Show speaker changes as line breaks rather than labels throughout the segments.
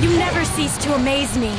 You never cease to amaze me.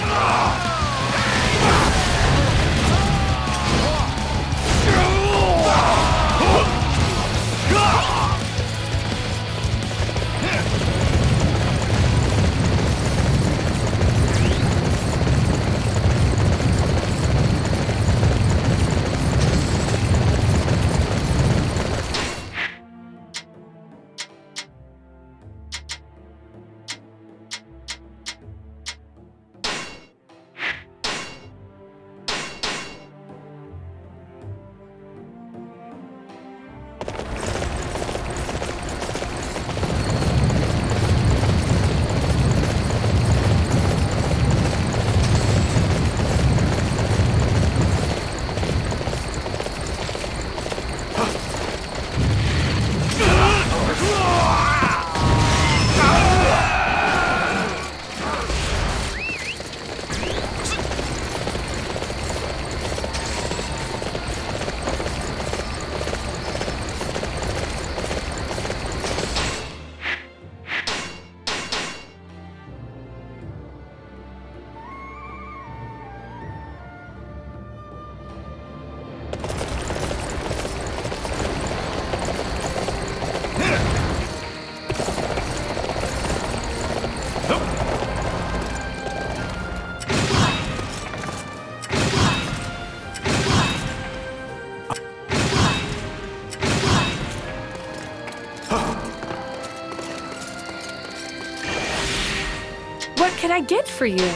What can I get for you?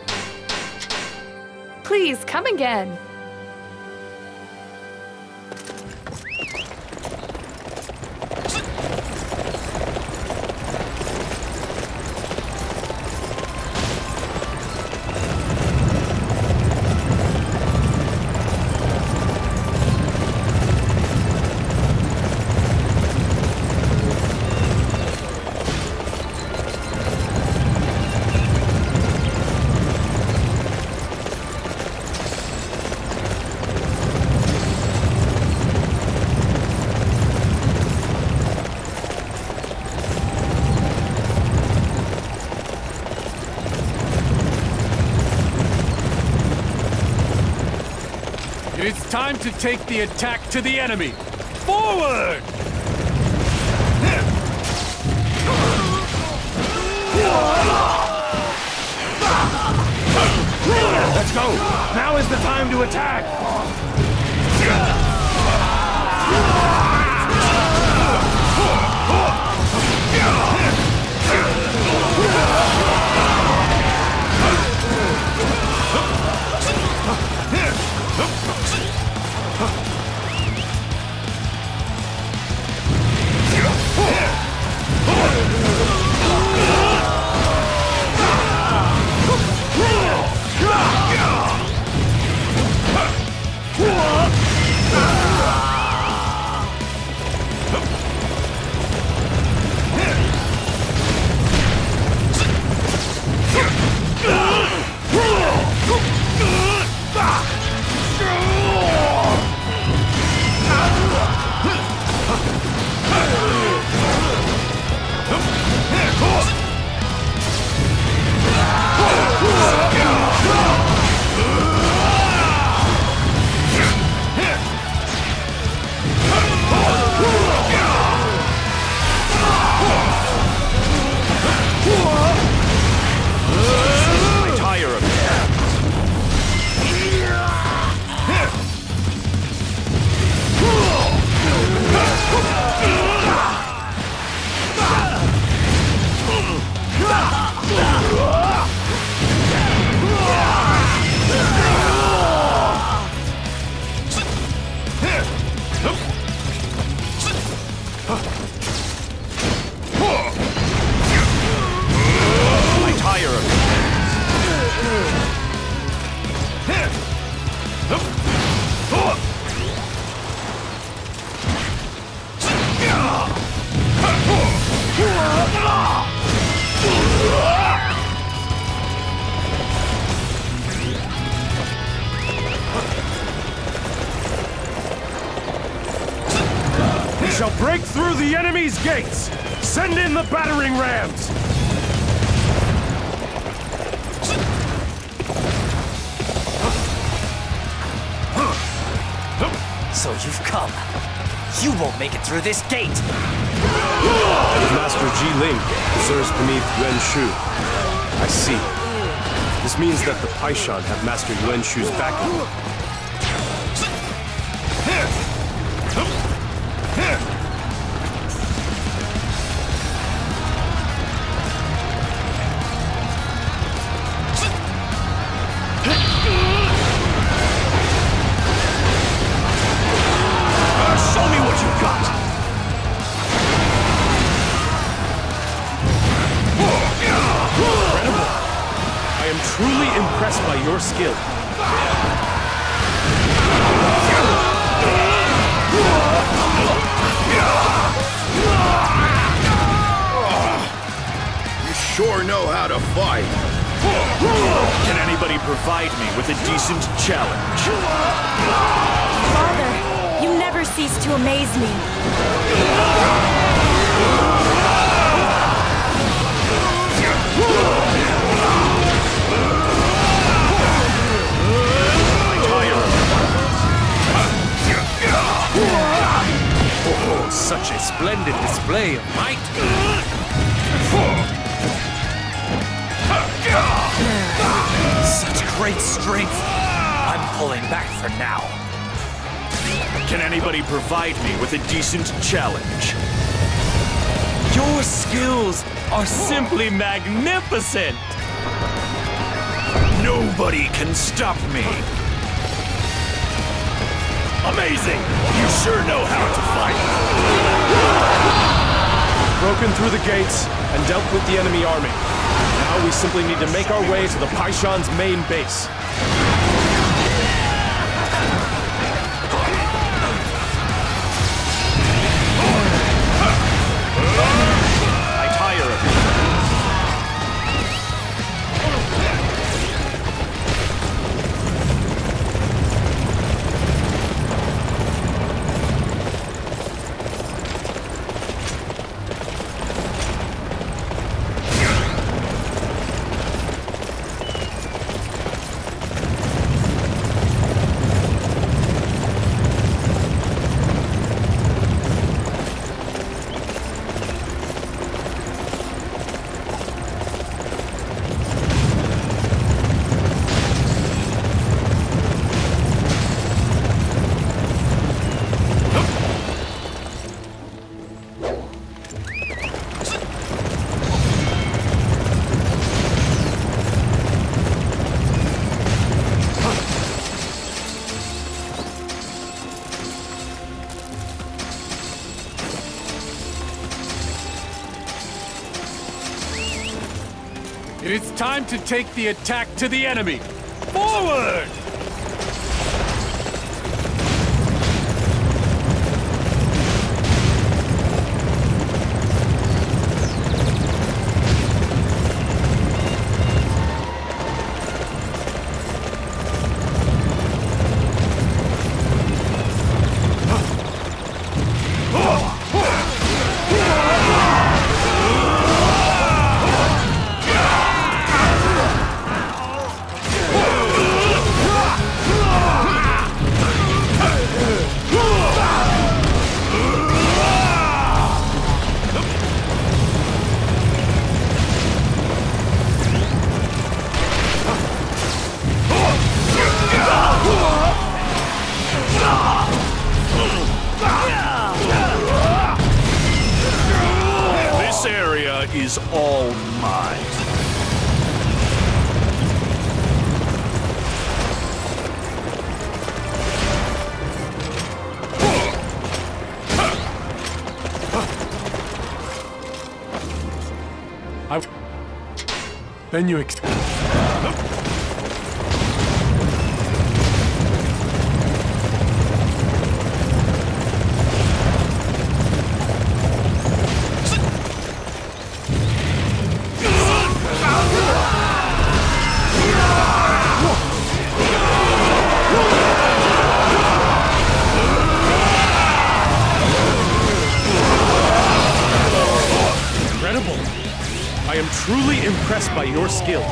Please, come again.
It's time to take the attack to the enemy! Forward! Let's go! Now is the time to attack! Shall break through the enemy's gates! Send in the battering rams!
So you've come. You won't make it through this gate!
Master Ji Ling deserves beneath Yuan Shu. I see. This means that the Heishan have Master Yuan Shu's backing.
Show me what you've got!
Incredible! I am truly impressed by your skill.
You sure know how to fight.
Can anybody provide me with a decent challenge?
Father, you never cease to amaze me.
Oh, such a splendid display of might!
Such great strength! I'm pulling back for now.
Can anybody provide me with a decent challenge? Your skills are simply magnificent! Nobody can stop me! Amazing! You sure know how to fight!
Broken through the gates and dealt with the enemy army. Now we simply need to make our way to the Heishan's main base.
I tire of it. It is time to take the attack to the enemy. Forward! This area is all mine. Then you incredible! I am truly impressed by your skill.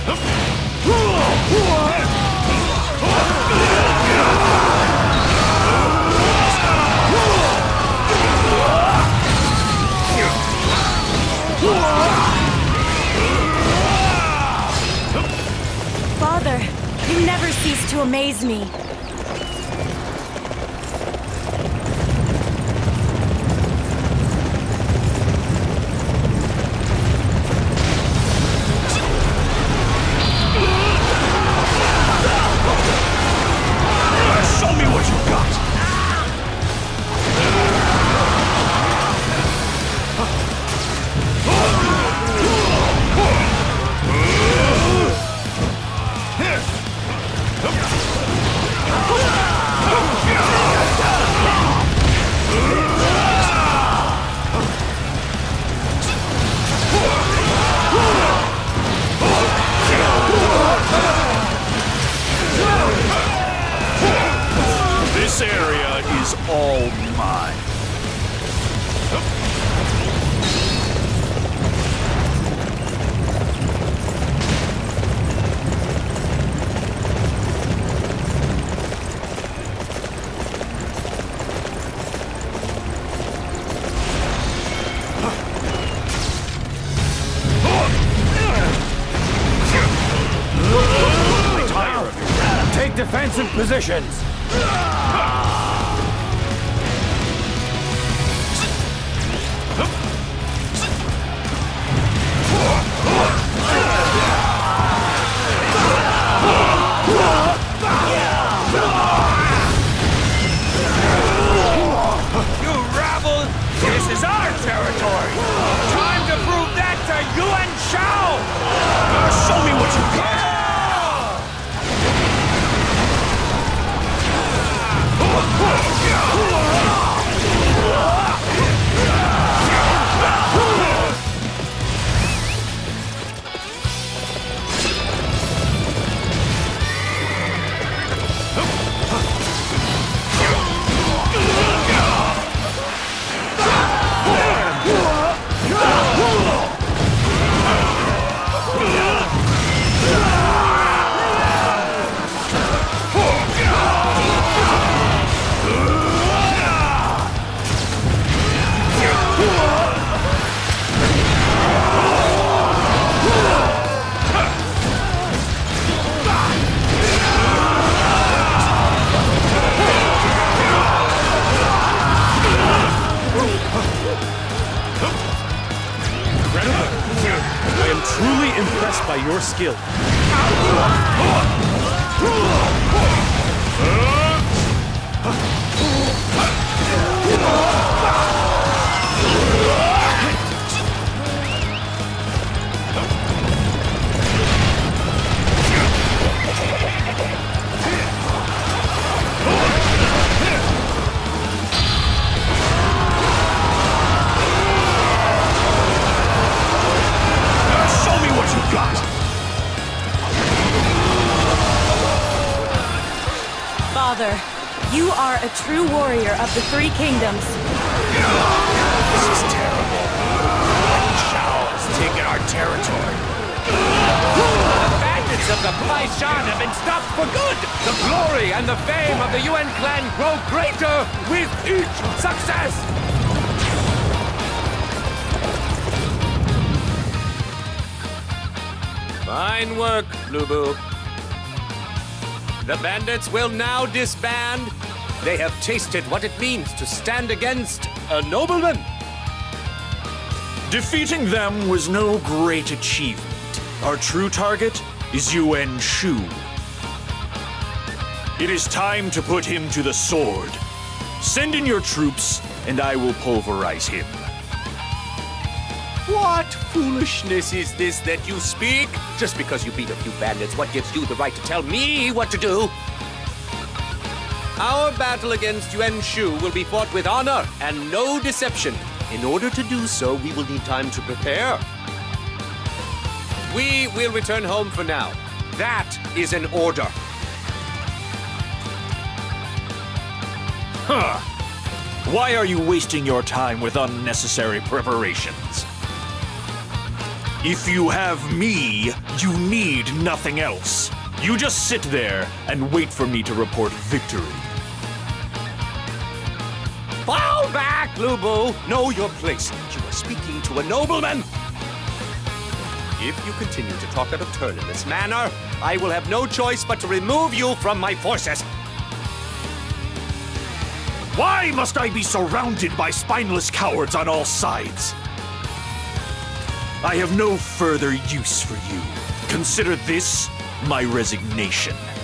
Father, you never cease to amaze me.
Show me what you got! This area is all mine.
Take defensive positions.
You rabble! This is our territory! Time to prove that to Yuan Shao! Show me what you got!
I am truly impressed by your skill.
Show me what you got!
Father, you are a true warrior of the Three Kingdoms.
This is terrible. Shao has taken our territory. The bandits of the Heishan have been stopped for good! The glory and the fame of the Yuan clan grow greater with each success! Fine work, Lubu. The bandits will now disband. They have tasted what it means to stand against a nobleman.
Defeating them was no great achievement. Our true target is Yuan Shu. It is time to put him to the sword. Send in your troops, and I will pulverize him.
What foolishness is this that you speak? Just because you beat a few bandits, what gives you the right to tell me what to do? Our battle against Yuan Shu will be fought with honor and no deception. In order to do so, we will need time to prepare. We will return home for now. That is an order.
Huh. Why are you wasting your time with unnecessary preparations? If you have me, You need nothing else. You just sit there and wait for me to report victory.
Fall back, Lubu! Know your place. You are speaking to a nobleman! If you continue to talk out of turn in this manner, I will have no choice but to remove you from my forces.
Why must I be surrounded by spineless cowards on all sides? I have no further use for you. Consider this my resignation.